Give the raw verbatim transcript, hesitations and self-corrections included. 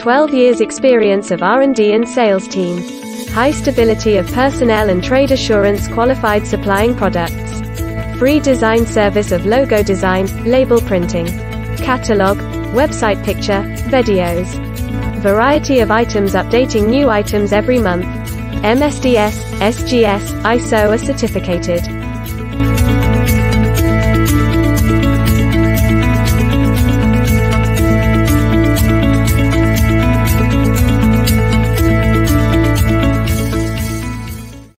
twelve years experience of R and D and sales team. High stability of personnel and trade assurance qualified supplying products. Free design service of logo design, label printing, catalog, website picture, videos. Variety of items updating new items every month. M S D S, S G S, I S O are certificated.